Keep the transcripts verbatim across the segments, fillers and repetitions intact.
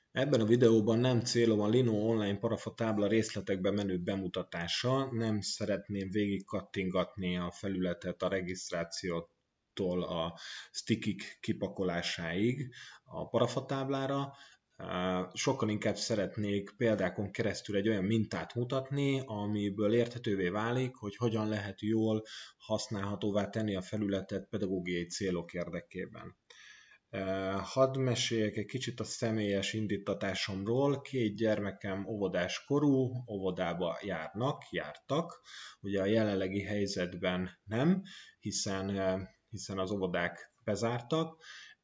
Ebben a videóban nem célom a Lino online parafatábla részletekbe menő bemutatása, nem szeretném végig kattingatni a felületet a regisztrációtól a stickik kipakolásáig a parafatáblára. Sokkal inkább szeretnék példákon keresztül egy olyan mintát mutatni, amiből érthetővé válik, hogy hogyan lehet jól használhatóvá tenni a felületet pedagógiai célok érdekében. Hadd meséljek egy kicsit a személyes indítatásomról. Két gyermekem óvodás korú, óvodába járnak, jártak. Ugye a jelenlegi helyzetben nem, hiszen, hiszen az óvodák bezártak.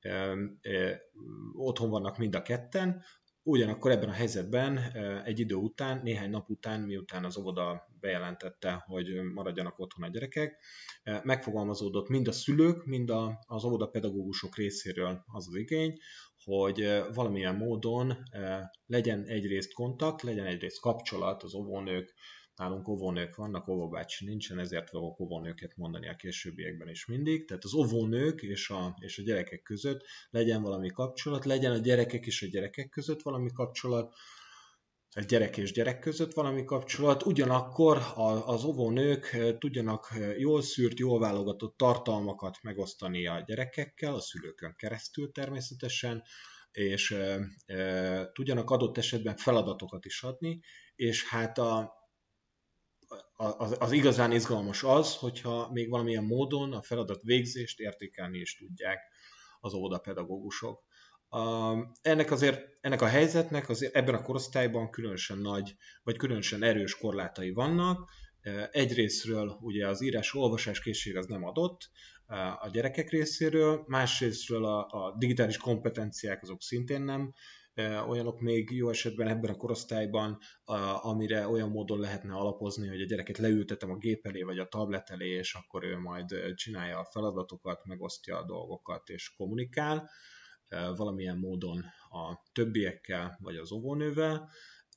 Otthon vannak mind a ketten. Ugyanakkor ebben a helyzetben egy idő után, néhány nap után, miután az óvoda bejelentette, hogy maradjanak otthon a gyerekek, megfogalmazódott mind a szülők, mind az óvodapedagógusok részéről az az igény, hogy valamilyen módon legyen egyrészt kontakt, legyen egyrészt kapcsolat az óvónők, nálunk óvónők vannak, óvóbácsi nincsen, ezért fogok óvónőket mondani a későbbiekben is mindig. Tehát az óvónők és a, és a gyerekek között legyen valami kapcsolat, legyen a gyerekek és a gyerekek között valami kapcsolat, a gyerek és gyerek között valami kapcsolat, ugyanakkor az óvónők tudjanak jól szűrt, jól válogatott tartalmakat megosztani a gyerekekkel, a szülőkön keresztül természetesen, és e, e, tudjanak adott esetben feladatokat is adni, és hát a, az, az igazán izgalmas az, hogyha még valamilyen módon a feladat végzést értékelni is tudják az óvodapedagógusok. Uh, ennek azért, ennek a helyzetnek azért ebben a korosztályban különösen nagy, vagy különösen erős korlátai vannak. Uh, egyrésztről ugye az írás-olvasás készség az nem adott uh, a gyerekek részéről, másrésztről a, a digitális kompetenciák azok szintén nem uh, olyanok még jó esetben ebben a korosztályban, uh, amire olyan módon lehetne alapozni, hogy a gyereket leültetem a gép elé vagy a tablet elé, és akkor ő majd csinálja a feladatokat, megosztja a dolgokat és kommunikál valamilyen módon a többiekkel, vagy az óvónővel.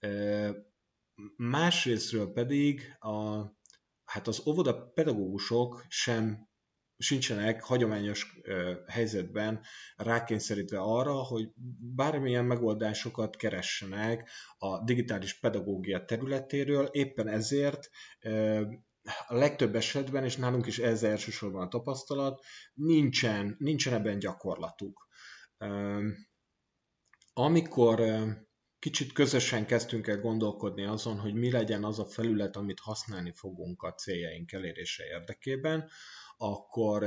Másrésztről pedig a, hát az óvoda pedagógusok sem sincsenek hagyományos helyzetben rákényszerítve arra, hogy bármilyen megoldásokat keressenek a digitális pedagógia területéről, éppen ezért a legtöbb esetben, és nálunk is ez elsősorban a tapasztalat, nincsen, nincsen ebben gyakorlatuk. Amikor kicsit közösen kezdtünk el gondolkodni azon, hogy mi legyen az a felület, amit használni fogunk a céljaink elérése érdekében, akkor,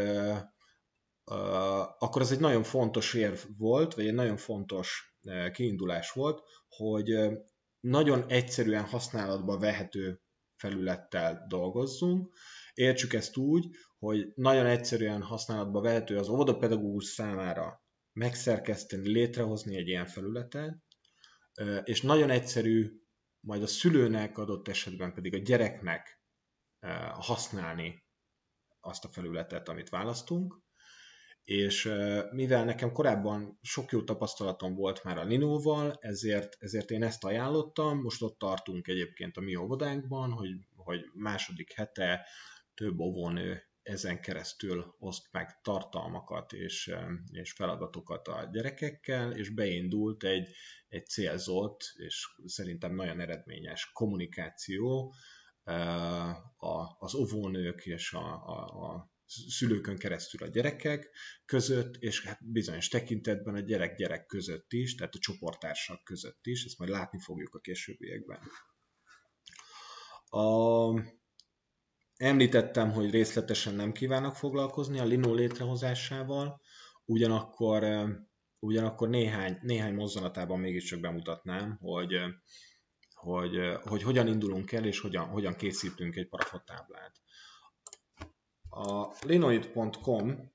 akkor ez egy nagyon fontos érv volt, vagy egy nagyon fontos kiindulás volt, hogy nagyon egyszerűen használatba vehető felülettel dolgozzunk. Értsük ezt úgy, hogy nagyon egyszerűen használatba vehető az óvodapedagógus számára megszerkeszteni, létrehozni egy ilyen felületet, és nagyon egyszerű majd a szülőnek, adott esetben pedig a gyereknek használni azt a felületet, amit választunk. És mivel nekem korábban sok jó tapasztalatom volt már a Linóval, ezért, ezért én ezt ajánlottam. Most ott tartunk egyébként a mi óvodánkban, hogy, hogy második hete több óvónő ezen keresztül oszt meg tartalmakat és, és feladatokat a gyerekekkel, és beindult egy, egy célzott és szerintem nagyon eredményes kommunikáció az óvónők és a, a, a szülőkön keresztül a gyerekek között, és hát bizonyos tekintetben a gyerek-gyerek között is, tehát a csoporttársak között is, ezt majd látni fogjuk a későbbiekben. A Említettem, hogy részletesen nem kívánok foglalkozni a Lino létrehozásával, ugyanakkor, ugyanakkor néhány, néhány mozzanatában mégiscsak bemutatnám, hogy, hogy, hogy hogyan indulunk el, és hogyan, hogyan készítünk egy parafatáblát. A linoid pont com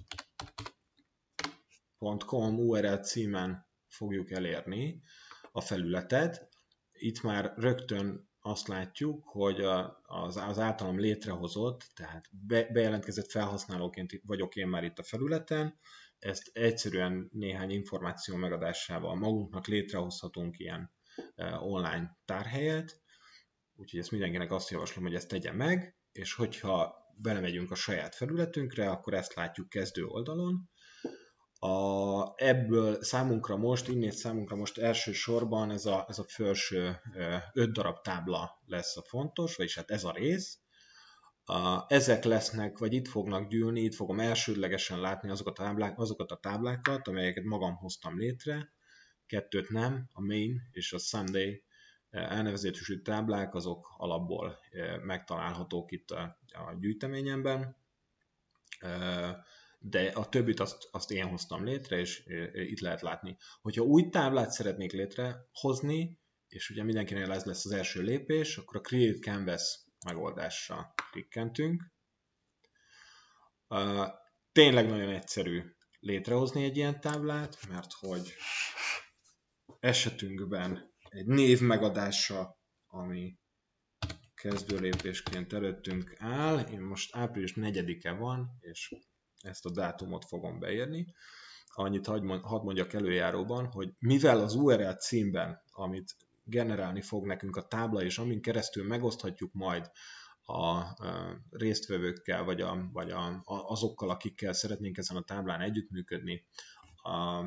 u er el címen fogjuk elérni a felületet. Itt már rögtön azt látjuk, hogy az, az általam létrehozott, tehát be, bejelentkezett felhasználóként vagyok én már itt a felületen, ezt egyszerűen néhány információ megadásával magunknak létrehozhatunk ilyen online tárhelyet, úgyhogy ezt mindenkinek azt javaslom, hogy ezt tegye meg, és hogyha belemegyünk a saját felületünkre, akkor ezt látjuk kezdő oldalon. A, ebből számunkra most, innét számunkra most elsősorban ez a, ez a felső öt darab tábla lesz a fontos, vagyis hát ez a rész. A, ezek lesznek, vagy itt fognak gyűlni, itt fogom elsődlegesen látni azokat a, táblák, azokat a táblákat, amelyeket magam hoztam létre. Kettőt nem, a Main és a Sunday elnevezésű táblák, azok alapból megtalálhatók itt a, a gyűjteményemben. De a többit azt, azt én hoztam létre, és itt lehet látni. Hogyha új táblát szeretnék létrehozni, és ugye mindenkinél ez lesz az első lépés, akkor a Create Canvas megoldásra klikkentünk. Tényleg nagyon egyszerű létrehozni egy ilyen táblát, mert hogy esetünkben egy név megadása, ami kezdő lépésként előttünk áll. Én most április negyedike van, és ezt a dátumot fogom beírni. Annyit hadd mondjak előjáróban, hogy mivel az u er el címben, amit generálni fog nekünk a tábla, és amin keresztül megoszthatjuk majd a résztvevőkkel, vagy, a, vagy a, azokkal, akikkel szeretnénk ezen a táblán együttműködni, a,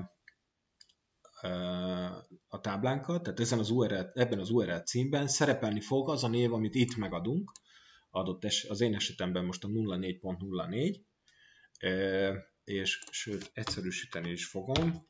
a táblánkat, tehát ezen az u er el, ebben az u er el címben szerepelni fog az a név, amit itt megadunk, adott es, az én esetemben most a nulla négy pont nulla négy, és sőt, egyszerűsíteni is fogom,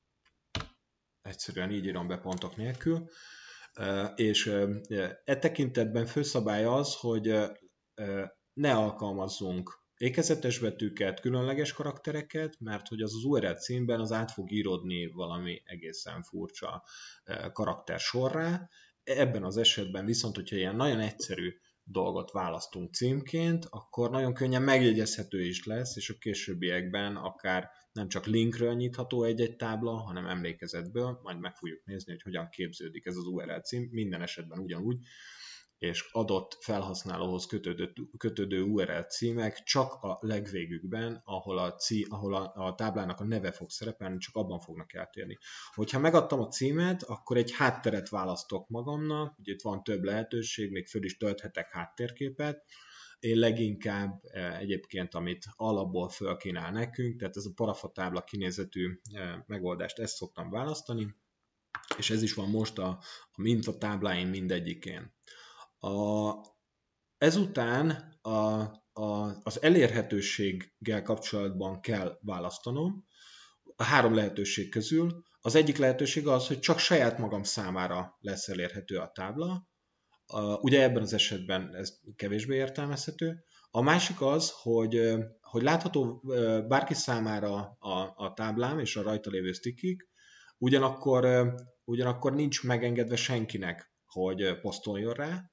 egyszerűen így írom be pontok nélkül, és e tekintetben főszabály az, hogy ne alkalmazzunk ékezetes betűket, különleges karaktereket, mert hogy az az u er el címben az át fog íródni valami egészen furcsa karakter sorrá. Ebben az esetben viszont, hogyha ilyen nagyon egyszerű dolgot választunk címként, akkor nagyon könnyen megjegyezhető is lesz, és a későbbiekben akár nem csak linkről nyitható egy-egy tábla, hanem emlékezetből, majd meg fogjuk nézni, hogy hogyan képződik ez az u er el cím, minden esetben ugyanúgy, és adott felhasználóhoz kötődő, kötődő u er el címek csak a legvégükben, ahol, a, cí, ahol a, a táblának a neve fog szerepelni, csak abban fognak eltérni. Hogyha megadtam a címet, akkor egy hátteret választok magamnak, ugye itt van több lehetőség, még föl is tölthetek háttérképet. Én leginkább egyébként, amit alapból fölkínál nekünk, tehát ez a parafatábla kinézetű megoldást, ezt szoktam választani, és ez is van most a, a mintatábláim mindegyikén. A, ezután a, a, az elérhetőséggel kapcsolatban kell választanom a három lehetőség közül. Az egyik lehetőség az, hogy csak saját magam számára lesz elérhető a tábla. A, ugye ebben az esetben ez kevésbé értelmezhető. A másik az, hogy, hogy látható bárki számára a, a táblám és a rajta lévő stickik, ugyanakkor, ugyanakkor nincs megengedve senkinek, hogy posztoljon rá.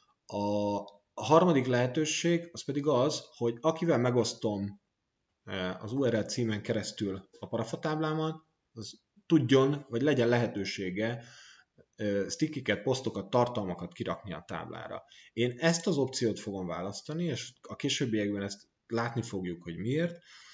A harmadik lehetőség az pedig az, hogy akivel megosztom az u er el címen keresztül a parafatáblámat, az tudjon, vagy legyen lehetősége stickiket, posztokat, tartalmakat kirakni a táblára. Én ezt az opciót fogom választani, és a későbbiekben ezt látni fogjuk, hogy miért.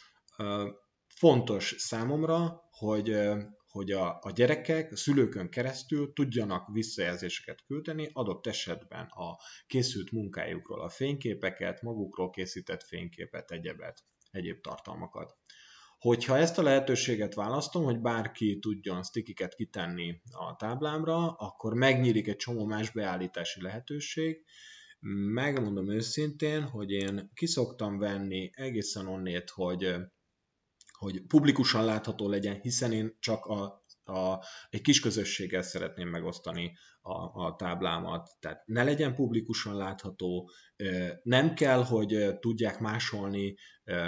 Fontos számomra, hogy hogy a, a gyerekek a szülőkön keresztül tudjanak visszajelzéseket küldeni, adott esetben a készült munkájukról a fényképeket, magukról készített fényképet, egyebet, egyéb tartalmakat. Hogyha ezt a lehetőséget választom, hogy bárki tudjon stickiket kitenni a táblámra, akkor megnyílik egy csomó más beállítási lehetőség. Megmondom őszintén, hogy én kiszoktam venni egészen onnét, hogy hogy publikusan látható legyen, hiszen én csak a, a, egy kis közösséggel szeretném megosztani a, a táblámat. Tehát ne legyen publikusan látható, nem kell, hogy tudják másolni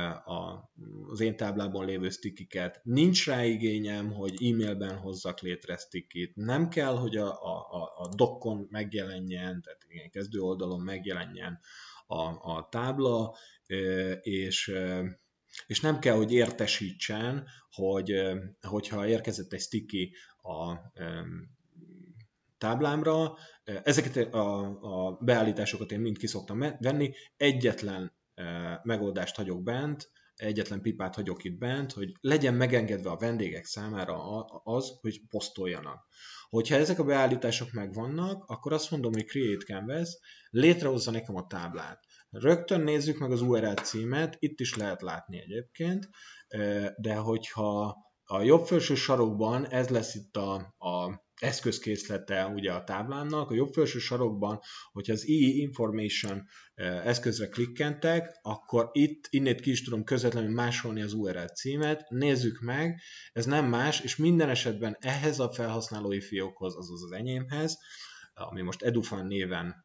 az én táblában lévő stickiket, nincs rá igényem, hogy e-mailben hozzak létre stickit, nem kell, hogy a, a, a dokkon megjelenjen, tehát igen, kezdő oldalon megjelenjen a, a tábla, és és nem kell, hogy értesítsen, hogy hogyha érkezett egy sticky a táblámra, ezeket a, a beállításokat én mind ki szoktam venni, egyetlen megoldást hagyok bent, egyetlen pipát hagyok itt bent, hogy legyen megengedve a vendégek számára az, hogy posztoljanak. Hogyha ezek a beállítások megvannak, akkor azt mondom, hogy Create Canvas létrehozza nekem a táblát. Rögtön nézzük meg az u er el címet, itt is lehet látni egyébként, de hogyha a jobb felső sarokban ez lesz itt a, a eszközkészlete ugye a táblának, a jobb felső sarokban, hogyha az i e Information eszközre klikkentek, akkor itt innét ki is tudom közvetlenül másolni az u er el címet, nézzük meg, ez nem más, és minden esetben ehhez a felhasználói fiókhoz, azaz az enyémhez, ami most Edufan néven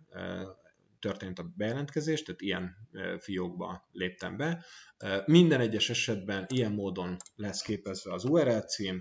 történt a bejelentkezés, tehát ilyen fiókba léptem be. Minden egyes esetben ilyen módon lesz képezve az u er el cím,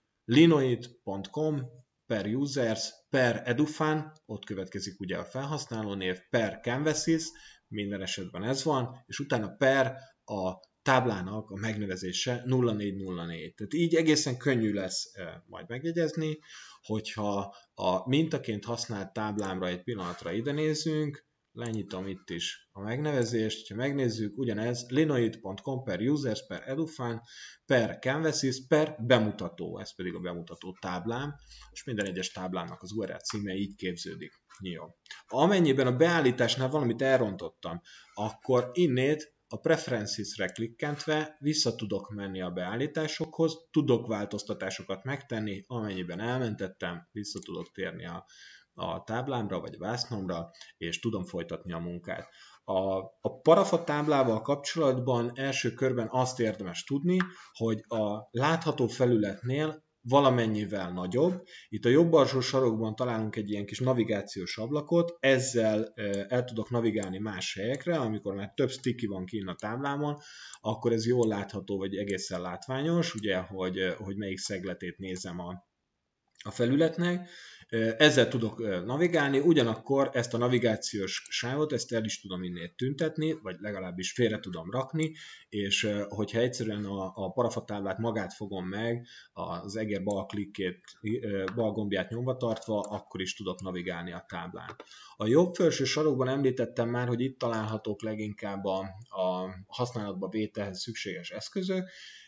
linoid pont com per users per edufan, ott következik ugye a felhasználónév, per canvases, minden esetben ez van, és utána per a táblának a megnevezése nulla négy nulla négy. Tehát így egészen könnyű lesz majd megjegyezni, hogyha a mintaként használt táblámra egy pillanatra ide nézünk, lenyitom itt is a megnevezést, ha megnézzük, ugyanez linoid pont com per users per edufan per canvases per bemutató, ez pedig a bemutató táblám, és minden egyes táblának az u er el címe így képződik. Jó. Amennyiben a beállításnál valamit elrontottam, akkor innét a Preferences-re klikkentve vissza tudok menni a beállításokhoz, tudok változtatásokat megtenni, amennyiben elmentettem, vissza tudok térni a a táblámra vagy a vásznomra, és tudom folytatni a munkát. A, a parafa táblával kapcsolatban első körben azt érdemes tudni, hogy a látható felületnél valamennyivel nagyobb. Itt a jobb alsó sarokban találunk egy ilyen kis navigációs ablakot, ezzel el tudok navigálni más helyekre, amikor már több sticky van kint a táblámon, akkor ez jól látható, vagy egészen látványos, ugye, hogy, hogy melyik szegletét nézem a, a felületnek. Ezzel tudok navigálni, ugyanakkor ezt a navigációs sávot, ezt el is tudom innét tüntetni, vagy legalábbis félre tudom rakni, és hogyha egyszerűen a, a parafatáblát magát fogom meg, az egér bal klikkét, bal gombját nyomva tartva, akkor is tudok navigálni a táblán. A jobb felső sarokban említettem már, hogy itt találhatók leginkább a, a használatba vételhez szükséges eszközök.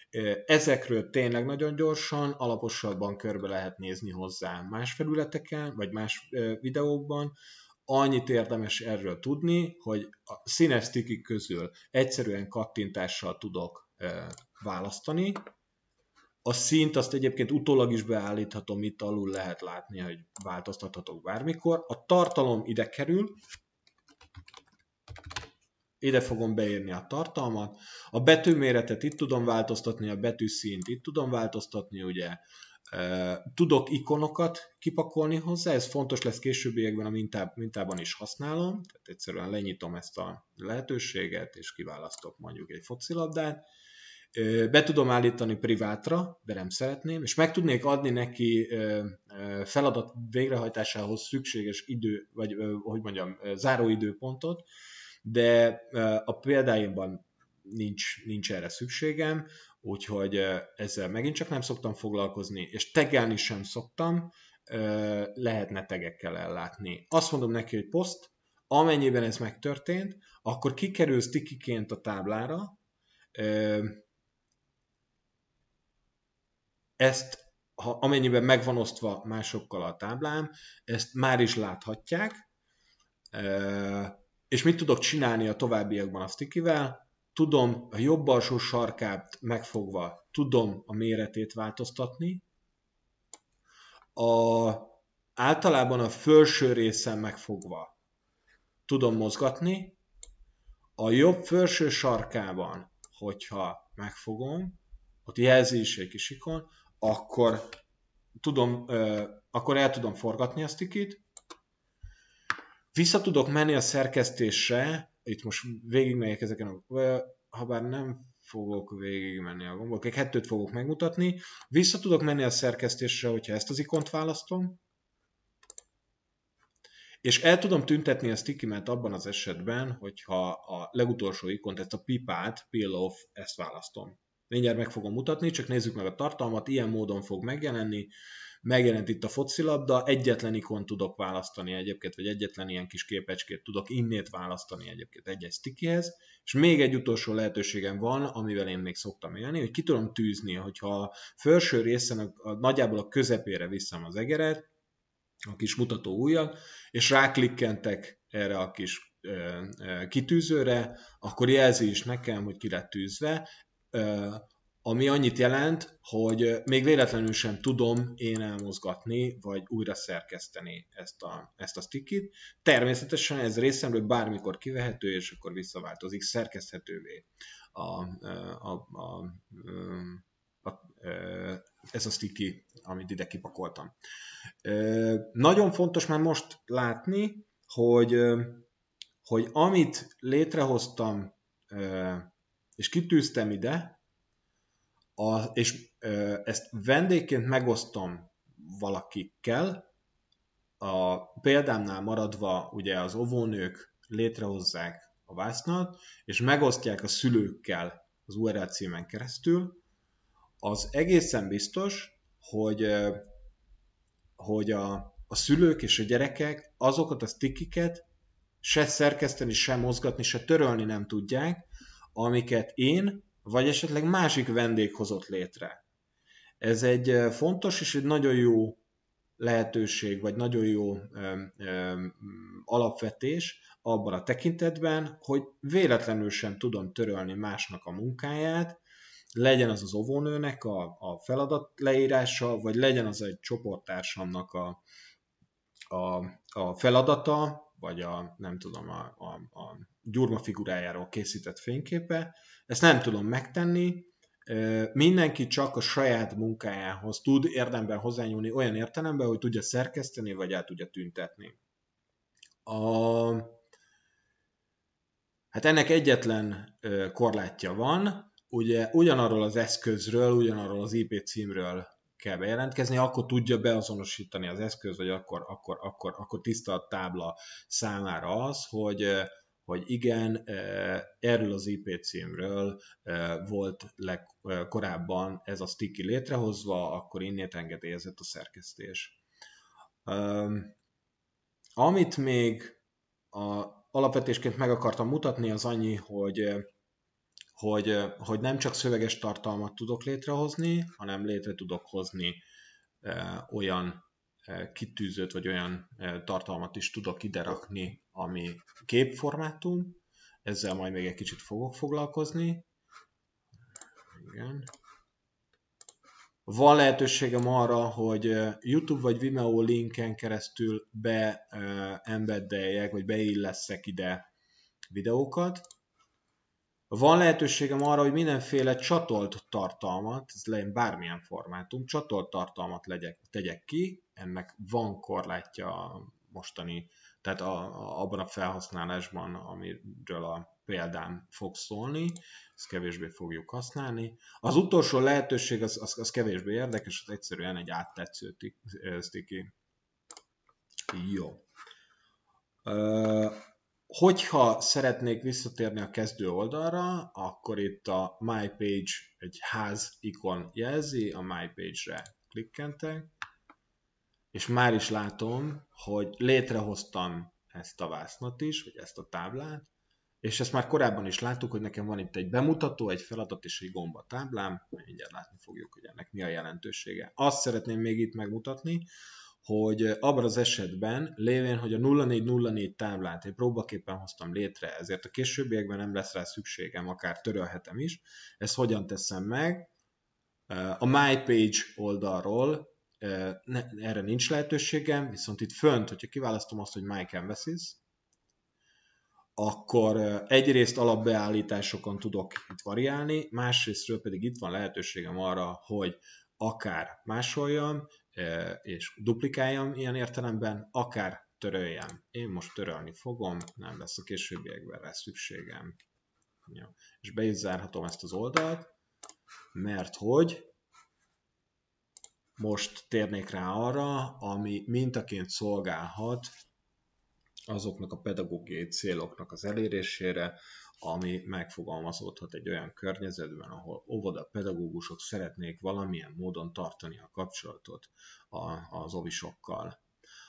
Ezekről tényleg nagyon gyorsan, alaposabban körbe lehet nézni hozzá más felületeken, vagy más videókban. Annyit érdemes erről tudni, hogy a színes stickik közül egyszerűen kattintással tudok választani. A színt azt egyébként utólag is beállíthatom, itt alul lehet látni, hogy változtathatok bármikor. A tartalom ide kerül, ide fogom beírni a tartalmat. A betűméretet itt tudom változtatni, a betűszínt itt tudom változtatni, ugye. Tudok ikonokat kipakolni hozzá, ez fontos lesz későbbiekben, a mintában is használom. Tehát egyszerűen lenyitom ezt a lehetőséget, és kiválasztok mondjuk egy focilabdát. Be tudom állítani privátra, de nem szeretném, és meg tudnék adni neki feladat végrehajtásához szükséges idő, vagy hogy mondjam, záróidőpontot, de a példáimban nincs, nincs erre szükségem, úgyhogy ezzel megint csak nem szoktam foglalkozni, és taggelni sem szoktam, lehetne tegekkel ellátni. Azt mondom neki, hogy poszt, amennyiben ez megtörtént, akkor kikerül stickyként a táblára, ezt, ha amennyiben megvan osztva másokkal a táblám, ezt már is láthatják, és mit tudok csinálni a továbbiakban a stickyvel? Tudom a jobb alsó sarkát megfogva, tudom a méretét változtatni. A, általában a felső részen megfogva tudom mozgatni. A jobb felső sarkában, hogyha megfogom, ott jelzi is egy kis ikon, akkor, tudom, akkor el tudom forgatni a stickit. Vissza tudok menni a szerkesztésre, itt most végigmegyek ezeken a, ha bár nem fogok végigmenni a gombok, kettőt fogok megmutatni. Vissza tudok menni a szerkesztésre, hogyha ezt az ikont választom, és el tudom tüntetni a stickimet abban az esetben, hogyha a legutolsó ikont, ezt a pipát, peel off, ezt választom. Mindjárt meg fogom mutatni, csak nézzük meg a tartalmat, ilyen módon fog megjelenni. Megjelent itt a focilabda, egyetlen ikon tudok választani egyébként, vagy egyetlen ilyen kis képecskét tudok innét választani egyébként egy-egy stickyhez, és még egy utolsó lehetőségem van, amivel én még szoktam élni, hogy ki tudom tűzni, hogyha a felső részen a, a, nagyjából a közepére viszem az egeret, a kis mutató ujjat, és ráklikkentek erre a kis kitűzőre, akkor jelzi is nekem, hogy ki lett tűzve, ami annyit jelent, hogy még véletlenül sem tudom én elmozgatni, vagy újra szerkeszteni ezt a, ezt a stickit. Természetesen ez részemről bármikor kivehető, és akkor visszaváltozik, szerkeszthetővé a, a, a, a, a, ez a sticky, amit ide kipakoltam. Nagyon fontos már most látni, hogy, hogy amit létrehoztam, és kitűztem ide, A, és ö, ezt vendégként megosztom valakikkel, a példámnál maradva ugye az óvónők létrehozzák a vásznat, és megosztják a szülőkkel az u er el címen keresztül, az egészen biztos, hogy, hogy a, a szülők és a gyerekek azokat a stickiket se szerkeszteni, se mozgatni, se törölni nem tudják, amiket én vagy esetleg másik vendég hozott létre. Ez egy fontos és egy nagyon jó lehetőség, vagy nagyon jó ö, ö, alapvetés abban a tekintetben, hogy véletlenül sem tudom törölni másnak a munkáját, legyen az az óvónőnek a, a feladat leírása, vagy legyen az egy csoporttársamnak a, a, a feladata, vagy a, nem tudom, a, a, a gyurma figurájáról készített fényképe. Ezt nem tudom megtenni, mindenki csak a saját munkájához tud érdemben hozzányúlni olyan értelemben, hogy tudja szerkeszteni, vagy el tudja tüntetni. A... Hát ennek egyetlen korlátja van, ugye ugyanarról az eszközről, ugyanarról az i pé címről kell bejelentkezni, akkor tudja beazonosítani az eszköz, vagy akkor, akkor, akkor, akkor tiszta a tábla számára az, hogy hogy igen, erről az i pé címről volt legkorábban ez a sticky létrehozva, akkor innét engedélyezett a szerkesztés. Amit még a alapvetésként meg akartam mutatni, az annyi, hogy, hogy, hogy nem csak szöveges tartalmat tudok létrehozni, hanem létre tudok hozni olyan kitűzőt, vagy olyan tartalmat is tudok ide rakni, ami képformátum. Ezzel majd még egy kicsit fogok foglalkozni. Igen. Van lehetőségem arra, hogy YouTube vagy Vimeo linken keresztül beembeddeljek, vagy beillesszek ide videókat. Van lehetőségem arra, hogy mindenféle csatolt tartalmat, ez legyen bármilyen formátum, csatolt tartalmat legyek, tegyek ki, ennek van korlátja a mostani, tehát a, a, abban a felhasználásban, amiről a példám fog szólni, ezt kevésbé fogjuk használni. Az utolsó lehetőség az, az, az kevésbé érdekes, az egyszerűen egy áttetsző sticky. Jó. Uh, Hogyha szeretnék visszatérni a kezdő oldalra, akkor itt a My Page egy ház ikon jelzi, a My Page-re klikkentek, és már is látom, hogy létrehoztam ezt a vásznat is, vagy ezt a táblát, és ezt már korábban is láttuk, hogy nekem van itt egy bemutató, egy feladat és egy gomba táblám, mindjárt látni fogjuk, hogy ennek mi a jelentősége. Azt szeretném még itt megmutatni, hogy abban az esetben, lévén, hogy a nulla négy nulla négy táblát egy próbaképpen hoztam létre, ezért a későbbiekben nem lesz rá szükségem, akár törölhetem is. Ezt hogyan teszem meg? A My Page oldalról erre nincs lehetőségem, viszont itt fönt, hogyha kiválasztom azt, hogy My Canvases, akkor egyrészt alapbeállításokon tudok itt variálni, másrésztről pedig itt van lehetőségem arra, hogy akár másoljam, és duplikáljam ilyen értelemben, akár töröljem. Én most törölni fogom, nem lesz a későbbiekben rá szükségem. Ja. És be is zárhatom ezt az oldalt, mert hogy most térnék rá arra, ami mintaként szolgálhat azoknak a pedagógiai céloknak az elérésére, ami megfogalmazódhat egy olyan környezetben, ahol óvoda pedagógusok szeretnék valamilyen módon tartani a kapcsolatot az óvisokkal.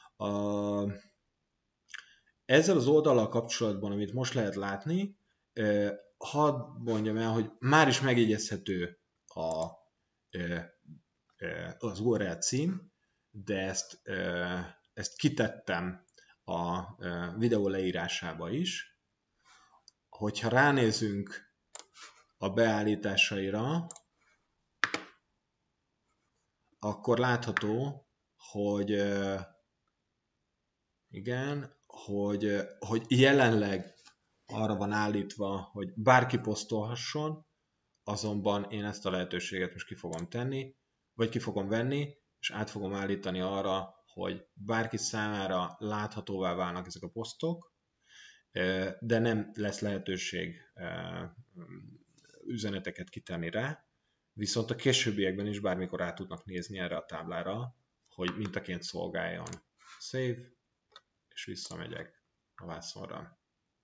Ezzel az oldallal kapcsolatban, amit most lehet látni, hadd mondjam el, hogy már is megjegyezhető a, az u er el cím, de ezt, ezt kitettem a videó leírásába is, hogyha ránézünk a beállításaira, akkor látható, hogy igen, hogy, hogy jelenleg arra van állítva, hogy bárki posztolhasson, azonban én ezt a lehetőséget most ki fogom tenni, vagy ki fogom venni, és át fogom állítani arra, hogy bárki számára láthatóvá válnak ezek a posztok, de nem lesz lehetőség üzeneteket kitenni rá, viszont a későbbiekben is bármikor át tudnak nézni erre a táblára, hogy mintaként szolgáljon. Save, és visszamegyek a vászonra.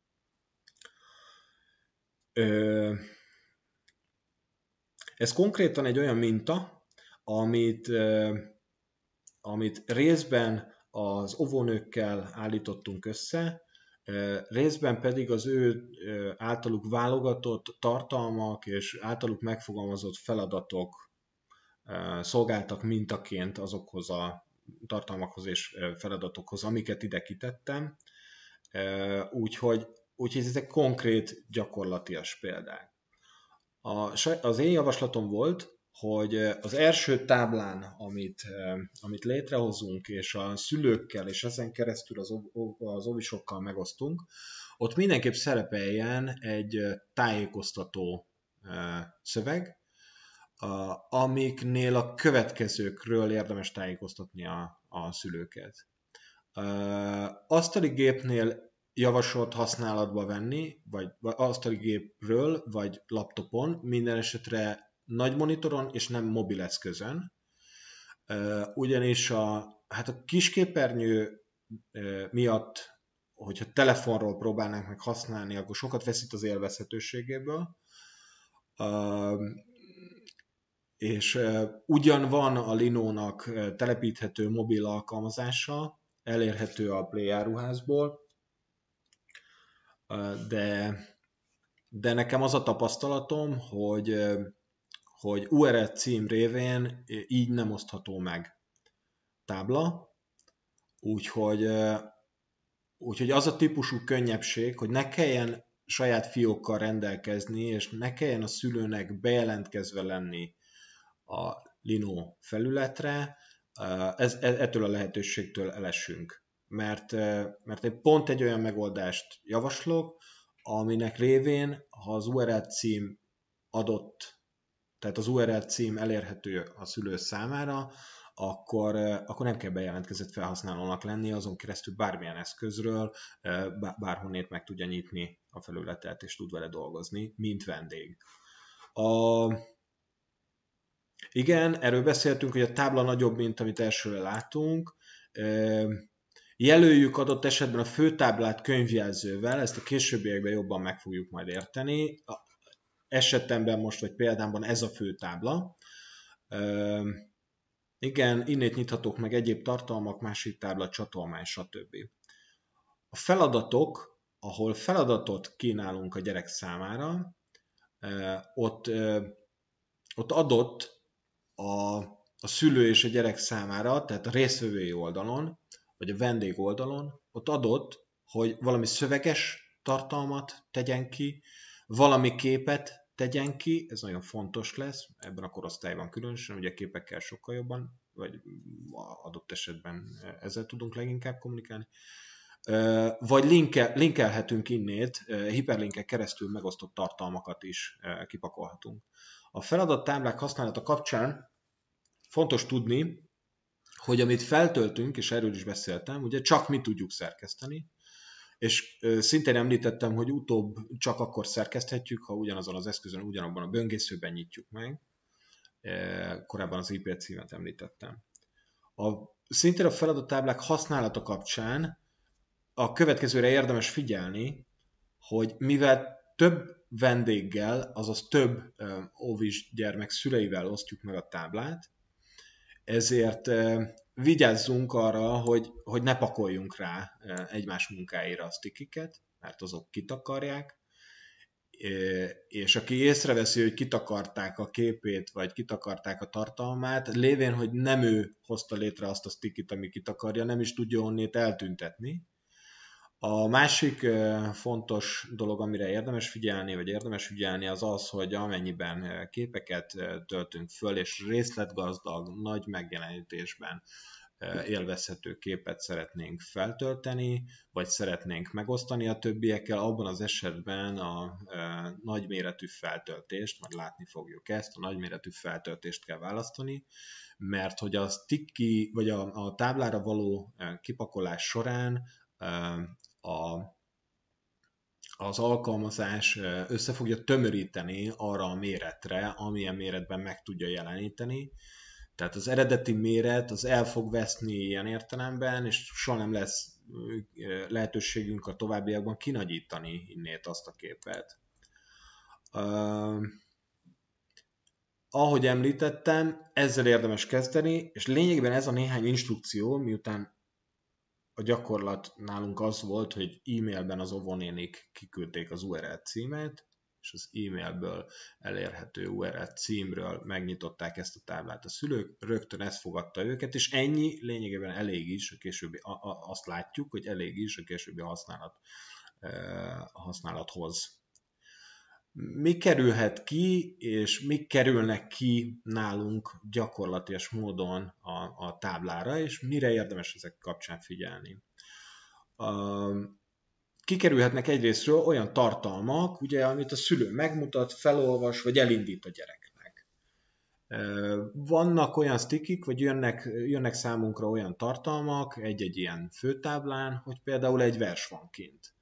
Ez konkrétan egy olyan minta, amit, amit részben az óvónőkkel állítottunk össze, részben pedig az ő általuk válogatott tartalmak és általuk megfogalmazott feladatok szolgáltak mintaként azokhoz a tartalmakhoz és feladatokhoz, amiket ide kitettem. Úgyhogy, úgyhogy ezek konkrét gyakorlatias példák. Az én javaslatom volt, hogy az első táblán, amit, amit létrehozunk, és a szülőkkel, és ezen keresztül az, az óvisokkal megosztunk, ott mindenképp szerepeljen egy tájékoztató szöveg, amiknél a következőkről érdemes tájékoztatni a, a szülőket. Asztali gépnél javasolt használatba venni, vagy asztali gépről, vagy laptopon, minden esetre nagy monitoron és nem mobileszközön. Ugyanis a, hát a kisképernyő miatt, hogyha telefonról próbálnánk meg használni, akkor sokat veszít az élvezhetőségéből. És ugyan van a Linónak telepíthető mobil alkalmazása, elérhető a Play áruházból, de, de nekem az a tapasztalatom, hogy, hogy u er el cím révén így nem osztható meg tábla, úgyhogy, úgyhogy az a típusú könnyebbség, hogy ne kelljen saját fiókkal rendelkezni, és ne kelljen a szülőnek bejelentkezve lenni a Linó felületre, ez, ettől a lehetőségtől elesünk. Mert, mert én pont egy olyan megoldást javaslok, aminek révén, ha az u er el cím adott, tehát az u er el cím elérhető a szülő számára, akkor, akkor nem kell bejelentkezett felhasználónak lenni, azon keresztül bármilyen eszközről, bárhonnét meg tudja nyitni a felületet, és tud vele dolgozni, mint vendég. A Igen, erről beszéltünk, hogy a tábla nagyobb, mint amit elsőre látunk. Jelöljük adott esetben a főtáblát könyvjelzővel, ezt a későbbiekben jobban meg fogjuk majd érteni. Esetemben most, vagy példámban ez a főtábla. Igen, innét nyithatók meg egyéb tartalmak, másik tábla, csatolmány, stb. A feladatok, ahol feladatot kínálunk a gyerek számára, ott, ott adott A, a szülő és a gyerek számára, tehát a résztvevői oldalon, vagy a vendég oldalon, ott adott, hogy valami szöveges tartalmat tegyen ki, valami képet tegyen ki, ez nagyon fontos lesz, ebben a korosztályban különösen, ugye képekkel sokkal jobban, vagy adott esetben ezzel tudunk leginkább kommunikálni, vagy linkel, linkelhetünk innét, hiperlinkek keresztül megosztott tartalmakat is kipakolhatunk. A feladattáblák használata kapcsán fontos tudni, hogy amit feltöltünk, és erről is beszéltem, ugye csak mi tudjuk szerkeszteni, és szintén említettem, hogy utóbb csak akkor szerkeszthetjük, ha ugyanazon az eszközön, ugyanabban a böngészőben nyitjuk meg. Korábban az i pé címet említettem. A, szintén a feladattáblák használata kapcsán a következőre érdemes figyelni, hogy mivel több vendéggel, azaz több óvis gyermek szüleivel osztjuk meg a táblát, ezért vigyázzunk arra, hogy, hogy ne pakoljunk rá egymás munkáira a stickiket, mert azok kitakarják, és aki észreveszi, hogy kitakarták a képét, vagy kitakarták a tartalmát, lévén, hogy nem ő hozta létre azt a stickit, ami kitakarja, nem is tudja onnét eltüntetni, A másik fontos dolog, amire érdemes figyelni, vagy érdemes figyelni, az az, hogy amennyiben képeket töltünk föl, és részletgazdag, nagy megjelenítésben élvezhető képet szeretnénk feltölteni, vagy szeretnénk megosztani a többiekkel, abban az esetben a nagyméretű feltöltést, majd látni fogjuk ezt, a nagyméretű feltöltést kell választani, mert hogy a sticky, vagy a, a táblára való kipakolás során a, az alkalmazás össze fogja tömöríteni arra a méretre, amilyen méretben meg tudja jeleníteni. Tehát az eredeti méret az el fog veszni ilyen értelemben, és soha nem lesz lehetőségünk a továbbiakban kinagyítani innét azt a képet. Uh, ahogy említettem, ezzel érdemes kezdeni, és lényegében ez a néhány instrukció, miután a gyakorlat nálunk az volt, hogy e-mailben az óvónénik kiküldték az u er el címet, és az e-mailből elérhető u er el címről megnyitották ezt a táblát a szülők, rögtön ez fogadta őket, és ennyi lényegében elég is, a későbbi, a, a, azt látjuk, hogy elég is a későbbi használat, a használathoz. Mi kerülhet ki, és mi kerülnek ki nálunk gyakorlatias módon a, a táblára, és mire érdemes ezek kapcsán figyelni. Kikerülhetnek egyrésztről olyan tartalmak, ugye, amit a szülő megmutat, felolvas, vagy elindít a gyereknek. Vannak olyan stickik, vagy jönnek, jönnek számunkra olyan tartalmak egy-egy ilyen főtáblán, hogy például egy vers van kint.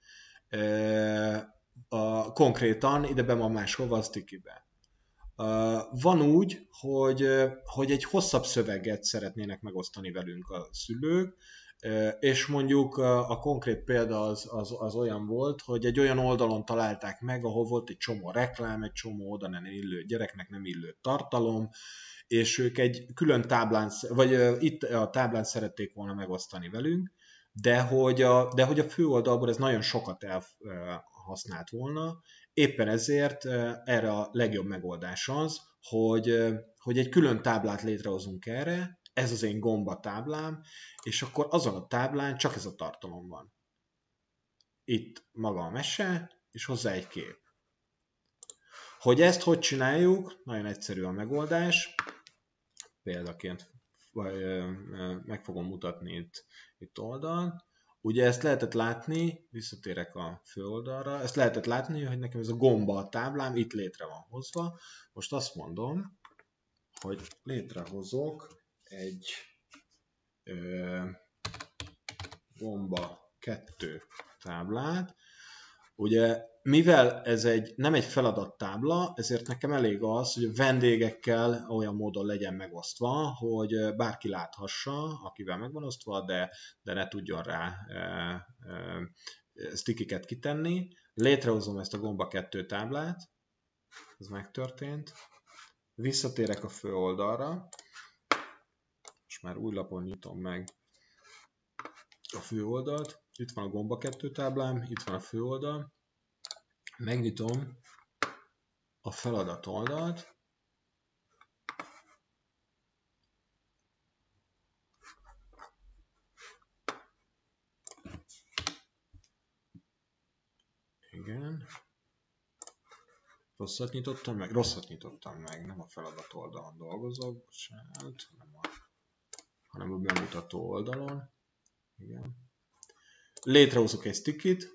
A, konkrétan ide be van máshova a stickibe. Van úgy, hogy, hogy egy hosszabb szöveget szeretnének megosztani velünk a szülők, és mondjuk a konkrét példa az, az, az olyan volt, hogy egy olyan oldalon találták meg, ahol volt egy csomó reklám, egy csomó oda nem illő, gyereknek nem illő tartalom, és ők egy külön táblán, vagy itt a táblán szerették volna megosztani velünk, de hogy a, de hogy a főoldalból ez nagyon sokat elhasznált volna, éppen ezért erre a legjobb megoldás az, hogy, hogy egy külön táblát létrehozunk erre, ez az én gomba táblám, és akkor azon a táblán csak ez a tartalom van. Itt maga a mese, és hozzá egy kép. Hogy ezt hogy csináljuk? Nagyon egyszerű a megoldás. Példaként meg fogom mutatni itt, itt oldalt. Ugye ezt lehetett látni, visszatérek a főoldalra, ezt lehetett látni, hogy nekem ez a gomba a táblám itt létre van hozva. Most azt mondom, hogy létrehozok egy ö, gomba kettő táblát. Ugye, mivel ez egy, nem egy feladattábla, ezért nekem elég az, hogy a vendégekkel olyan módon legyen megosztva, hogy bárki láthassa, akivel megvan osztva, de, de ne tudjon rá e, e, stickiket kitenni. Létrehozom ezt a gomba kettő táblát, ez megtörtént. Visszatérek a fő oldalra, most már új lapon nyitom meg a fő oldalt. Itt van a gomba kettő táblám, itt van a fő oldal. Megnyitom a feladat oldalt. Igen. Rosszat nyitottam meg? Rosszat nyitottam meg, nem a feladat oldalon dolgozok, bocsánat, hanem a, hanem a bemutató oldalon. Igen. Létrehozok egy stickit.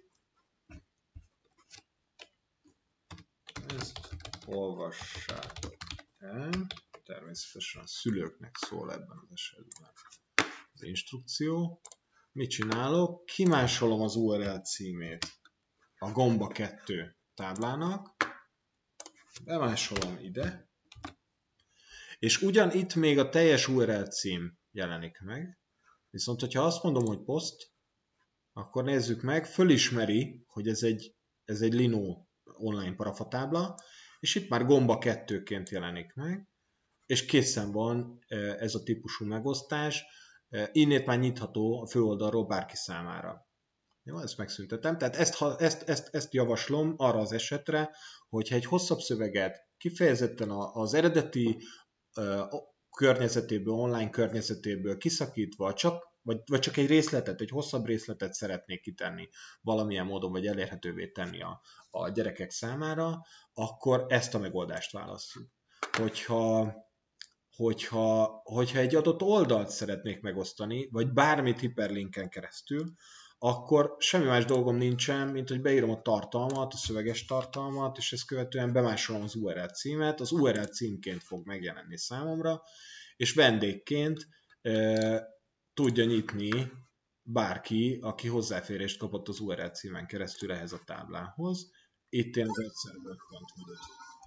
Ezt olvassátok el. Természetesen a szülőknek szól ebben az esetben az instrukció. Mit csinálok? Kimásolom az u er el címét a gomba kettő táblának. Bemásolom ide. És ugyan itt még a teljes u er el cím jelenik meg. Viszont, hogyha azt mondom, hogy post, akkor nézzük meg, fölismeri, hogy ez egy, ez egy Linó online parafatábla, és itt már gomba kettőként jelenik meg, és készen van ez a típusú megosztás, innét már nyitható a főoldalról bárki számára. Jó, ezt megszüntetem. Tehát ezt, ezt, ezt, ezt javaslom arra az esetre, hogyha egy hosszabb szöveget kifejezetten az eredeti környezetéből, online környezetéből kiszakítva, csak vagy, vagy csak egy részletet, egy hosszabb részletet szeretnék kitenni valamilyen módon, vagy elérhetővé tenni a, a gyerekek számára, akkor ezt a megoldást választjuk. Hogyha, hogyha, hogyha egy adott oldalt szeretnék megosztani, vagy bármit hiperlinken keresztül, akkor semmi más dolgom nincsen, mint hogy beírom a tartalmat, a szöveges tartalmat, és ezt követően bemásolom az u er el címet, az u er el címként fog megjelenni számomra, és vendégként e, tudja nyitni bárki, aki hozzáférést kapott az u er el címen keresztül ehhez a táblához. Itt én az egyszervolt.hu-t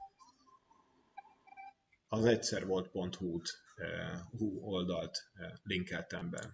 az egyszervolt.hu-t e, oldalt e, linkeltem be.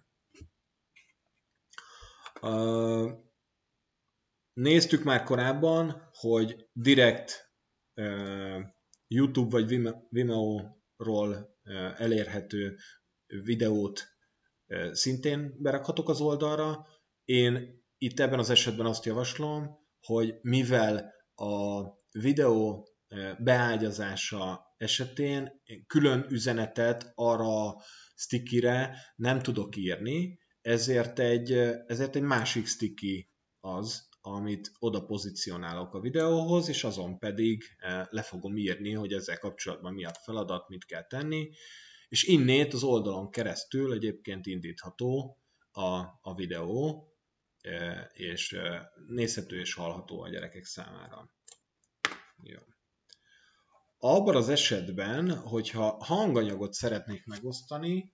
Uh, néztük már korábban, hogy direkt uh, YouTube vagy Vimeo-ról uh, elérhető videót uh, szintén berakhatok az oldalra. Én itt ebben az esetben azt javaslom, hogy mivel a videó uh, beágyazása esetén külön üzenetet arra a stickire nem tudok írni, Ezért egy, ezért egy másik sticky az, amit oda pozícionálok a videóhoz, és azon pedig le fogom írni, hogy ezzel kapcsolatban mi a feladat, mit kell tenni, és innét az oldalon keresztül egyébként indítható a, a videó, és nézhető és hallható a gyerekek számára. Jó. Abban az esetben, hogyha hanganyagot szeretnék megosztani,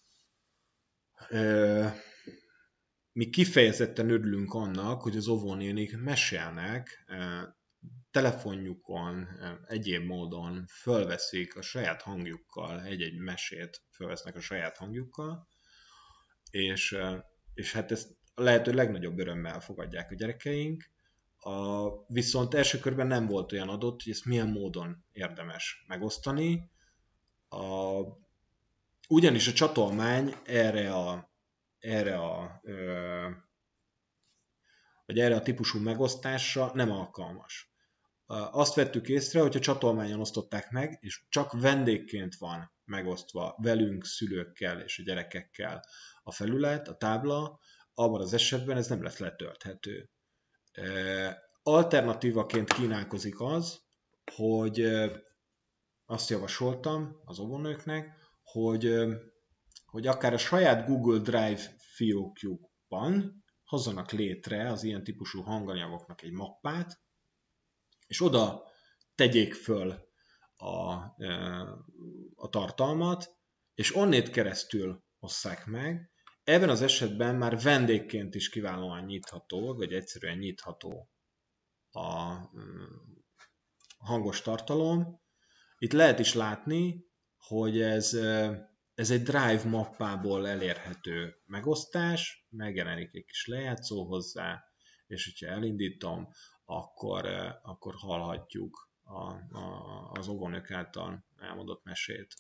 mi kifejezetten örülünk annak, hogy az óvónénik mesélnek, telefonjukon, egyéb módon fölveszik a saját hangjukkal, egy-egy mesét fölvesznek a saját hangjukkal, és, és hát ezt a lehető legnagyobb örömmel fogadják a gyerekeink, a, viszont első körben nem volt olyan adott, hogy ezt milyen módon érdemes megosztani. A, ugyanis a csatolmány erre a, erre a, ö, vagy erre a típusú megosztásra nem alkalmas. Azt vettük észre, hogy a csatolmányon osztották meg, és csak vendégként van megosztva velünk, szülőkkel és a gyerekekkel a felület, a tábla, abban az esetben ez nem lesz letölthető. Alternatívaként kínálkozik az, hogy azt javasoltam az óvónőknek, hogy, hogy akár a saját Google Drive fiókjukban hozzanak létre az ilyen típusú hanganyagoknak egy mappát, és oda tegyék föl a, a tartalmat, és onnét keresztül osszák meg. Ebben az esetben már vendégként is kiválóan nyitható, vagy egyszerűen nyitható a hangos tartalom. Itt lehet is látni, hogy ez, ez egy Drive mappából elérhető megosztás, megjelenik egy kis lejátszó hozzá, és hogyha elindítom, akkor, akkor hallhatjuk a, a, az óvónők által elmondott mesét.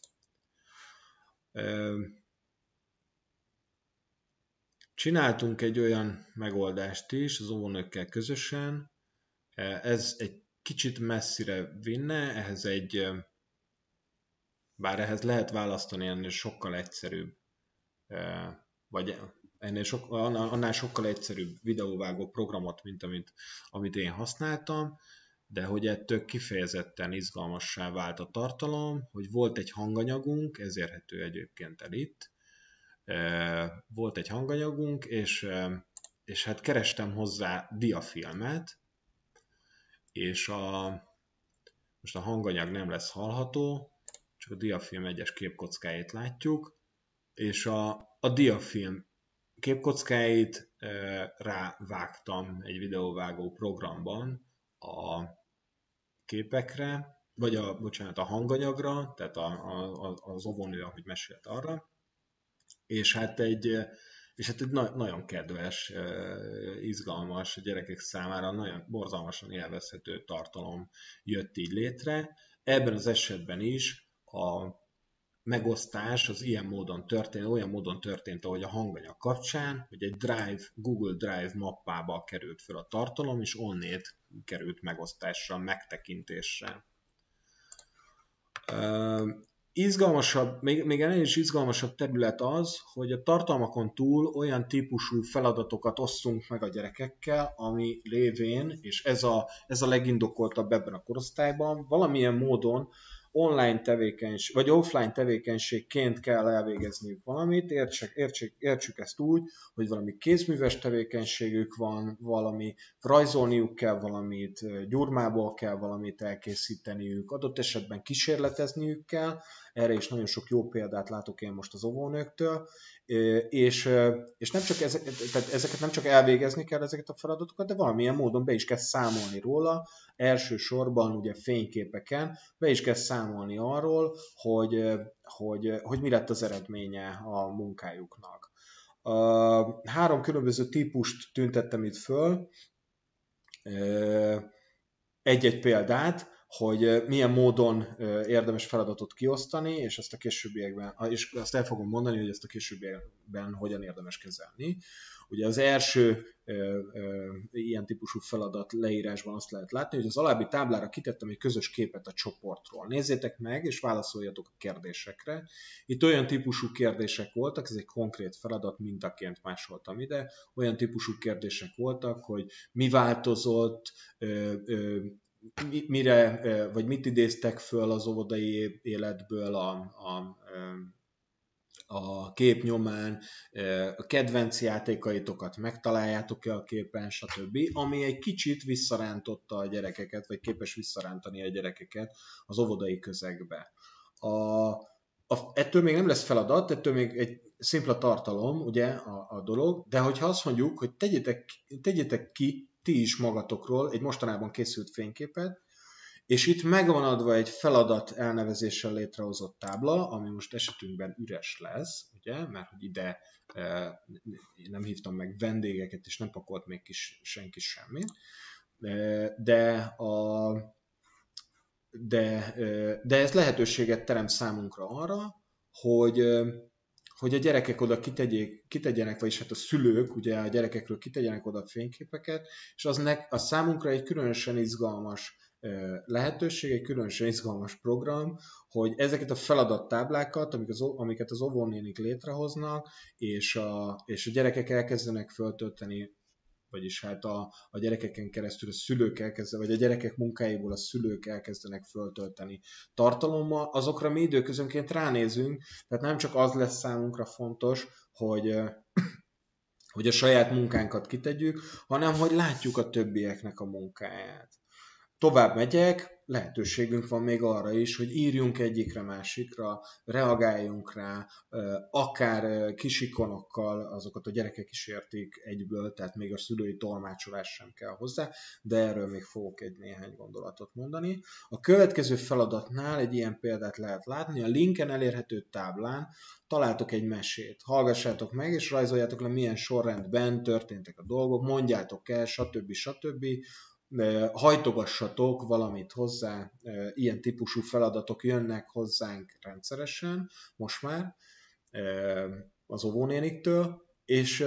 Csináltunk egy olyan megoldást is az óvónőkkel közösen, ez egy kicsit messzire vinne, ehhez egy, bár ehhez lehet választani ennél sokkal egyszerűbb, vagy ennél sok, annál sokkal egyszerűbb videóvágó programot, mint amit, amit én használtam, de hogy ettől kifejezetten izgalmassá vált a tartalom, hogy volt egy hanganyagunk, ez érhető egyébként el itt, volt egy hanganyagunk, és, és hát kerestem hozzá diafilmet, és a, most a hanganyag nem lesz hallható, csak a diafilm egyes képkockáit látjuk, és a, a diafilm képkockáit e, rávágtam egy videóvágó programban a képekre, vagy a, bocsánat, a hanganyagra, tehát a, a, az óvónő, ahogy mesélt arra, és hát egy, és hát egy na- nagyon kedves, izgalmas, a gyerekek számára nagyon borzalmasan élvezhető tartalom jött így létre. Ebben az esetben is a megosztás az ilyen módon történt, olyan módon történt, ahogy a hanganyag kapcsán, hogy egy Drive, Google Drive mappába került fel a tartalom, és onnét került megosztásra, megtekintésre. Izgalmasabb, még, még ennél is izgalmasabb terület az, hogy a tartalmakon túl olyan típusú feladatokat osszunk meg a gyerekekkel, ami lévén, és ez a, ez a legindokoltabb ebben a korosztályban, valamilyen módon online tevékenység, vagy offline tevékenységként kell elvégezniük valamit, értsek, értsek, értsük ezt úgy, hogy valami kézműves tevékenységük van, valami rajzolniuk kell valamit, gyurmából kell valamit elkészíteniük, adott esetben kísérletezniük kell, erre is nagyon sok jó példát látok én most az óvónőktől, és, és nem csak ezeket, tehát ezeket nem csak elvégezni kell ezeket a feladatokat, de valamilyen módon be is kell számolni róla, elsősorban ugye fényképeken, be is kell számolni arról, hogy, hogy, hogy mi lett az eredménye a munkájuknak. Három különböző típust tüntettem itt föl, egy-egy példát, hogy milyen módon érdemes feladatot kiosztani, és ezt a későbbiekben, és azt el fogom mondani, hogy ezt a későbbiekben hogyan érdemes kezelni. Ugye az első ö, ö, ilyen típusú feladat leírásban azt lehet látni, hogy az alábbi táblára kitettem egy közös képet a csoportról. Nézzétek meg, és válaszoljatok a kérdésekre. Itt olyan típusú kérdések voltak, ez egy konkrét feladat, mintaként másoltam ide, olyan típusú kérdések voltak, hogy mi változott, ö, ö, mire, vagy mit idéztek föl az óvodai életből a, a, a kép nyomán, a kedvenc játékaitokat megtaláljátok-e a képen, stb. Ami egy kicsit visszarántotta a gyerekeket, vagy képes visszarántani a gyerekeket az óvodai közegbe. A, a, ettől még nem lesz feladat, ettől még egy szimpla tartalom, ugye, a, a dolog, de hogyha azt mondjuk, hogy tegyétek, tegyétek ki ti is magatokról egy mostanában készült fényképet, és itt megvan adva egy feladat elnevezéssel létrehozott tábla, ami most esetünkben üres lesz, ugye, mert hogy ide e, nem hívtam meg vendégeket, és nem pakolt még kis, senki semmit, e, de, a, de, e, de ez lehetőséget teremt számunkra arra, hogy hogy a gyerekek oda kitegyék, kitegyenek, vagyis hát a szülők ugye a gyerekekről kitegyenek oda fényképeket, és az, nek, az számunkra egy különösen izgalmas lehetőség, egy különösen izgalmas program, hogy ezeket a feladattáblákat, amik az, amiket az óvónénik létrehoznak, és a, és a gyerekek elkezdenek föltölteni, vagyis hát a, a gyerekeken keresztül a szülők elkezdenek, vagy a gyerekek munkáiból a szülők elkezdenek föltölteni tartalommal, azokra mi időközönként ránézünk, tehát nem csak az lesz számunkra fontos, hogy, hogy a saját munkánkat kitegyük, hanem hogy látjuk a többieknek a munkáját. Tovább megyek, lehetőségünk van még arra is, hogy írjunk egyikre másikra, reagáljunk rá, akár kis ikonokkal, azokat a gyerekek is értik egyből, tehát még a szülői tolmácsolás sem kell hozzá, de erről még fogok egy néhány gondolatot mondani. A következő feladatnál egy ilyen példát lehet látni, a linken elérhető táblán találtok egy mesét, hallgassátok meg, és rajzoljátok le, milyen sorrendben történtek a dolgok, mondjátok el, stb. stb. Hajtogassatok valamit hozzá, ilyen típusú feladatok jönnek hozzánk rendszeresen, most már az óvónéniktől, és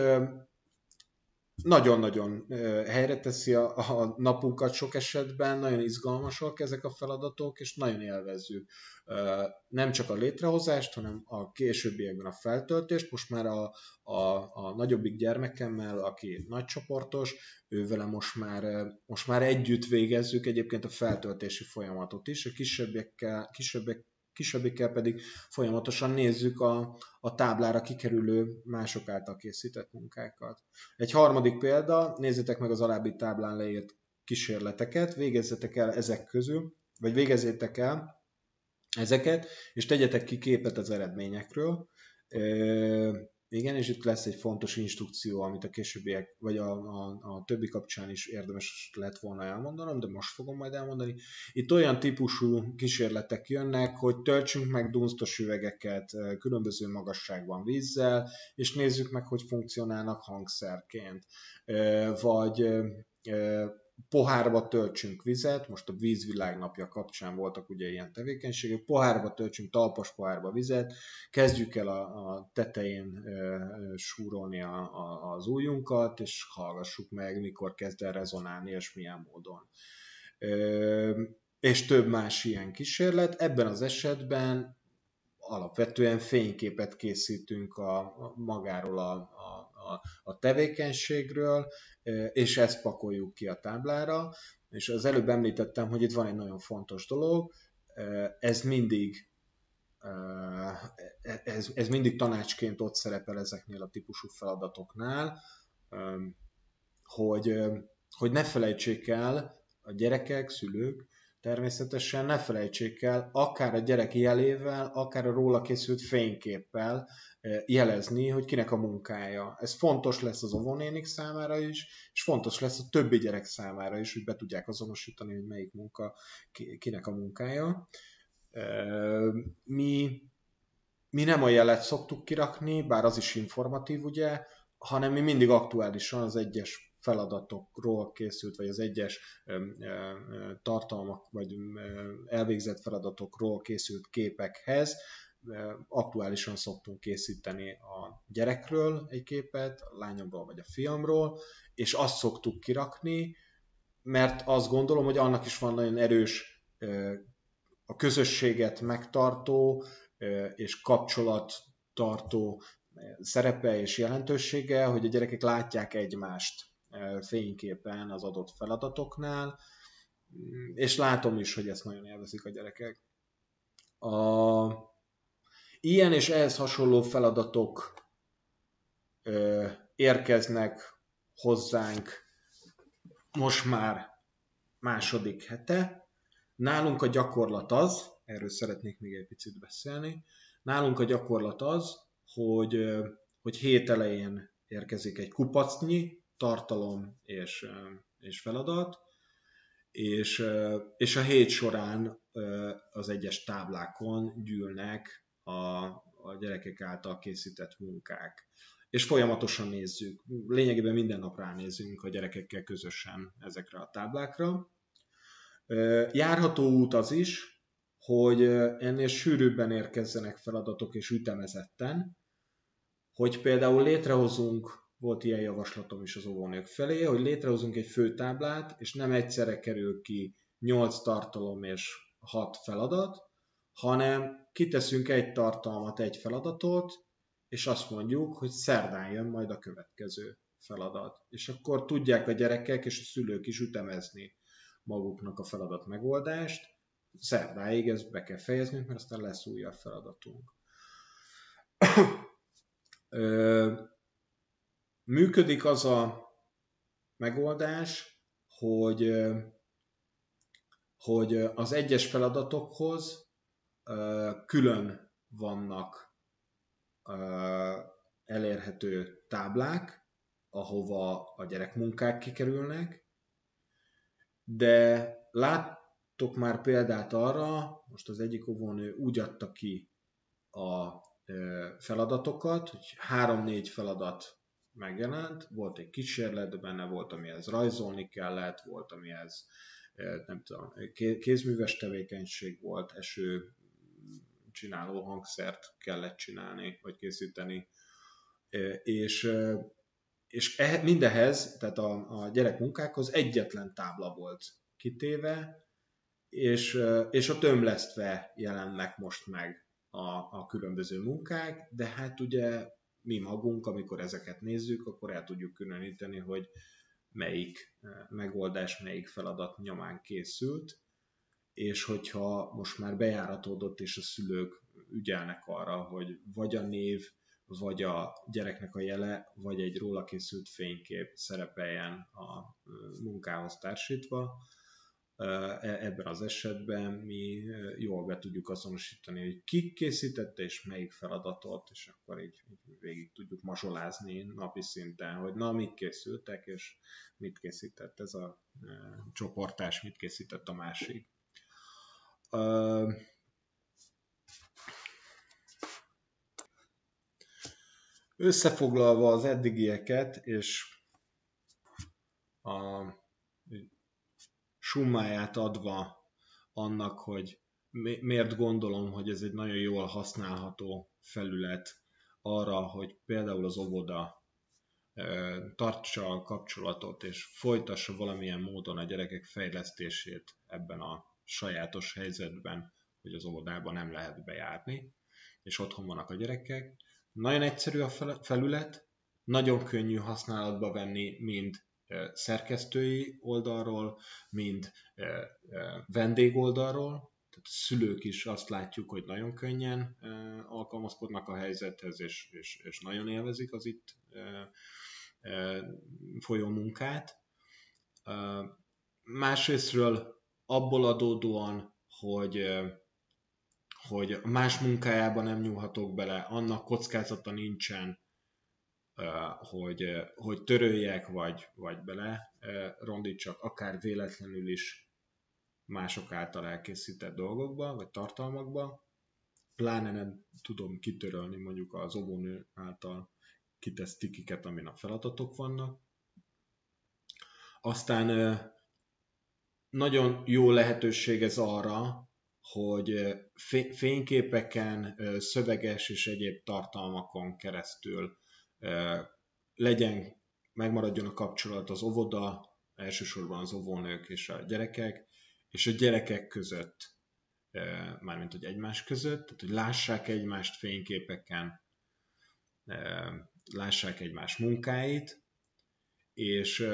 nagyon-nagyon helyre teszi a, a napunkat sok esetben, nagyon izgalmasak ezek a feladatok, és nagyon élvezzük nem csak a létrehozást, hanem a későbbiekben a feltöltést. Most már a, a, a nagyobbik gyermekemmel, aki nagycsoportos, ővele most már, most már együtt végezzük egyébként a feltöltési folyamatot is, a kisebbekkel, kisebbek kisebbikkel pedig folyamatosan nézzük a, a táblára kikerülő mások által készített munkákat. Egy harmadik példa, nézzétek meg az alábbi táblán leírt kísérleteket, végezzetek el ezek közül, vagy végezzétek el ezeket, és tegyetek ki képet az eredményekről. E- Igen, és itt lesz egy fontos instrukció, amit a későbbiek, vagy a, a, a többi kapcsán is érdemes lett volna elmondanom, de most fogom majd elmondani. Itt olyan típusú kísérletek jönnek, hogy töltsünk meg dunsztos üvegeket különböző magasságban vízzel, és nézzük meg, hogy funkcionálnak hangszerként. Vagy pohárba töltsünk vizet, most a vízvilágnapja kapcsán voltak ugye ilyen tevékenységek, pohárba töltsünk, talpas pohárba vizet, kezdjük el a, a tetején e, súrolni a, a, az ujjunkat, és hallgassuk meg, mikor kezd el rezonálni, és milyen módon. E, és több más ilyen kísérlet. Ebben az esetben alapvetően fényképet készítünk a, a magáról a, a, a, a tevékenységről, és ezt pakoljuk ki a táblára. És az előbb említettem, hogy itt van egy nagyon fontos dolog, ez mindig ez, ez mindig tanácsként ott szerepel ezeknél a típusú feladatoknál, hogy, hogy ne felejtsék el a gyerekek, szülők, természetesen ne felejtsék el akár a gyerek jelével, akár a róla készült fényképpel jelezni, hogy kinek a munkája. Ez fontos lesz az óvónénik számára is, és fontos lesz a többi gyerek számára is, hogy be tudják azonosítani, hogy melyik munka kinek a munkája. Mi, mi nem a jelet szoktuk kirakni, bár az is informatív, ugye, hanem mi mindig aktuálisan az egyes feladatokról készült, vagy az egyes ö, ö, tartalmak, vagy ö, elvégzett feladatokról készült képekhez ö, aktuálisan szoktunk készíteni a gyerekről egy képet, a lányomról vagy a fiamról, és azt szoktuk kirakni, mert azt gondolom, hogy annak is van nagyon erős ö, a közösséget megtartó ö, és kapcsolattartó szerepe és jelentősége, hogy a gyerekek látják egymást fényképen az adott feladatoknál, és látom is, hogy ezt nagyon élvezik a gyerekek. A... Ilyen és ehhez hasonló feladatok ö, érkeznek hozzánk most már második hete. Nálunk a gyakorlat az, erről szeretnék még egy picit beszélni, nálunk a gyakorlat az, hogy, hogy hét elején érkezik egy kupacnyi tartalom és, és feladat, és, és a hét során az egyes táblákon gyűlnek a, a gyerekek által készített munkák. És folyamatosan nézzük, lényegében minden nap ránézünk a gyerekekkel közösen ezekre a táblákra. Járható út az is, hogy ennél sűrűbben érkezzenek feladatok és ütemezetten, hogy például létrehozunk, volt ilyen javaslatom is az óvónők felé, hogy létrehozunk egy főtáblát, és nem egyszerre kerül ki nyolc tartalom és hat feladat, hanem kiteszünk egy tartalmat, egy feladatot, és azt mondjuk, hogy szerdán jön majd a következő feladat. És akkor tudják a gyerekek és a szülők is ütemezni maguknak a feladat megoldást. Szerdáig ezt be kell fejeznünk, mert aztán lesz újabb feladatunk. Működik az a megoldás, hogy, hogy az egyes feladatokhoz külön vannak elérhető táblák, ahova a gyerekmunkák kikerülnek, de láttok már példát arra, most az egyik óvónő úgy adta ki a feladatokat, hogy három-négy feladat megjelent, volt egy kísérlet, benne volt, amihez rajzolni kellett, volt, amihez nem tudom, kézműves tevékenység volt, eső csináló hangszert kellett csinálni, vagy készíteni, és, és mindehez, tehát a, a gyerekmunkákhoz egyetlen tábla volt kitéve, és, és ott ömlesztve jelennek most meg a, a különböző munkák, de hát ugye mi magunk, amikor ezeket nézzük, akkor el tudjuk különíteni, hogy melyik megoldás, melyik feladat nyomán készült, és hogyha most már bejáratódott, és a szülők ügyelnek arra, hogy vagy a név, vagy a gyereknek a jele, vagy egy róla készült fénykép szerepeljen a munkához társítva, ebben az esetben mi jól be tudjuk azonosítani, hogy ki készítette és melyik feladatot, és akkor így, így végig tudjuk mazsolázni napi szinten, hogy na, mit készültek, és mit készített ez a e, csoportás, mit készített a másik. Uh, összefoglalva az eddigieket, és a summáját adva annak, hogy miért gondolom, hogy ez egy nagyon jól használható felület arra, hogy például az óvoda tartsa a kapcsolatot és folytassa valamilyen módon a gyerekek fejlesztését ebben a sajátos helyzetben, hogy az óvodába nem lehet bejárni. és otthon vannak a gyerekek. Nagyon egyszerű a felület, nagyon könnyű használatba venni mind szerkesztői oldalról, mind vendég oldalról. Tehát a szülők is azt látjuk, hogy nagyon könnyen alkalmazkodnak a helyzethez, és, és, és nagyon élvezik az itt folyó munkát. Másrésztről abból adódóan, hogy, hogy más munkájában nem nyúlhatok bele, annak kockázata nincsen, hogy, hogy töröljek, vagy, vagy bele rondítsak, akár véletlenül is mások által elkészített dolgokba, vagy tartalmakba. Pláne nem tudom kitörölni mondjuk az óvónő által kitett stickiket, amin a feladatok vannak. Aztán nagyon jó lehetőség ez arra, hogy fényképeken, szöveges és egyéb tartalmakon keresztül legyen, megmaradjon a kapcsolat az óvoda, elsősorban az óvónők és a gyerekek, és a gyerekek között, mármint hogy egymás között, tehát hogy lássák egymást fényképeken, lássák egymás munkáit, és,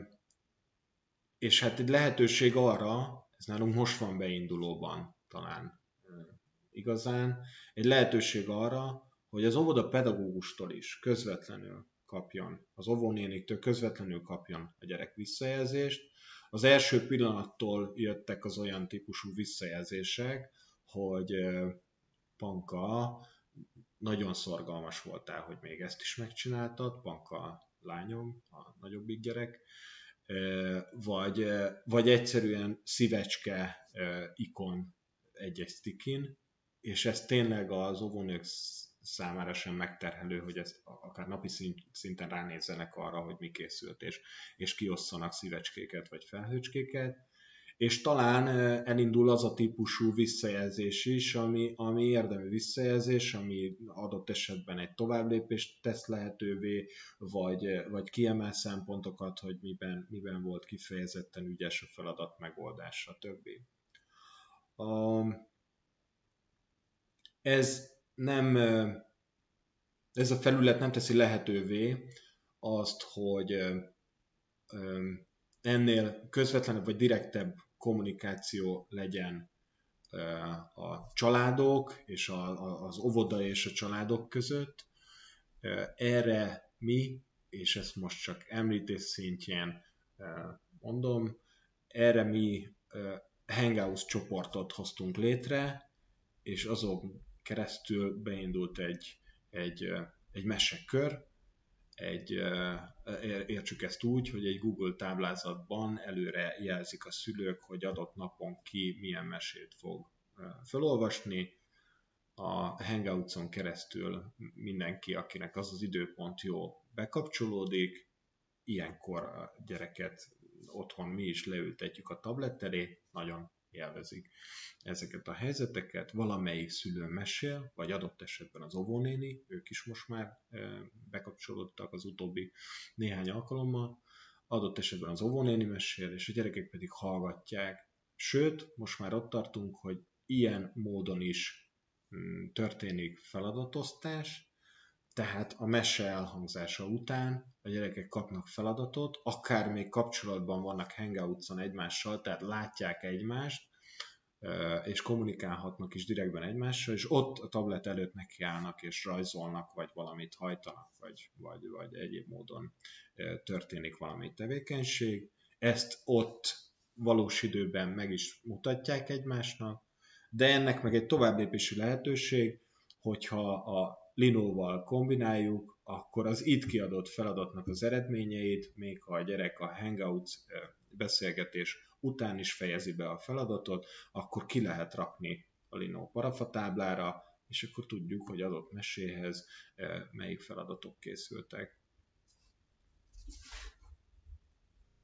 és hát egy lehetőség arra, ez nálunk most van beindulóban talán igazán, egy lehetőség arra, hogy az óvoda pedagógustól is közvetlenül kapjon, az óvónéniktől közvetlenül kapjon a gyerek visszajelzést. Az első pillanattól jöttek az olyan típusú visszajelzések, hogy Panka, nagyon szorgalmas voltál, hogy még ezt is megcsináltad, Panka lányom, a nagyobbik gyerek, vagy, vagy egyszerűen szívecske ikon egy-egy stickin, és ez tényleg az óvónők számára sem megterhelő, hogy ezt akár napi szinten ránézzenek arra, hogy mi készült, és, és kiosszanak szívecskéket vagy felhőcskéket, és talán elindul az a típusú visszajelzés is, ami, ami érdemi visszajelzés, ami adott esetben egy továbblépést tesz lehetővé, vagy, vagy kiemel szempontokat, hogy miben, miben volt kifejezetten ügyes a feladat megoldás, stb. A, ez nem, ez a felület nem teszi lehetővé azt, hogy ennél közvetlenebb vagy direktebb kommunikáció legyen a családok és az óvoda és a családok között. Erre mi, és ezt most csak említés szintjén mondom, erre mi Hangouts csoportot hoztunk létre, és azon keresztül beindult egy, egy, egy mesekör, egy, értsük ezt úgy, hogy egy Google táblázatban előre jelzik a szülők, hogy adott napon ki milyen mesét fog felolvasni. A Hangoutson keresztül mindenki, akinek az az időpont jó, bekapcsolódik. Ilyenkor a gyereket otthon mi is leültetjük a tablet elé, nagyon élvezik ezeket a helyzeteket, valamelyik szülő mesél, vagy adott esetben az óvónéni, ők is most már bekapcsolódtak az utóbbi néhány alkalommal, adott esetben az óvónéni mesél, és a gyerekek pedig hallgatják. Sőt, most már ott tartunk, hogy ilyen módon is történik feladatosztás, tehát a mese elhangzása után a gyerekek kapnak feladatot, akár még kapcsolatban vannak Hangoutson egymással, tehát látják egymást, és kommunikálhatnak is direktben egymással, és ott a tablet előtt nekiállnak, és rajzolnak, vagy valamit hajtanak, vagy, vagy, vagy egyéb módon történik valami tevékenység. Ezt ott valós időben meg is mutatják egymásnak, de ennek meg egy továbblépési lehetőség, hogyha a Linóval kombináljuk, akkor az itt kiadott feladatnak az eredményeit, még ha a gyerek a Hangouts beszélgetés után is fejezi be a feladatot, akkor ki lehet rakni a Linó parafatáblára, és akkor tudjuk, hogy adott meséhez melyik feladatok készültek.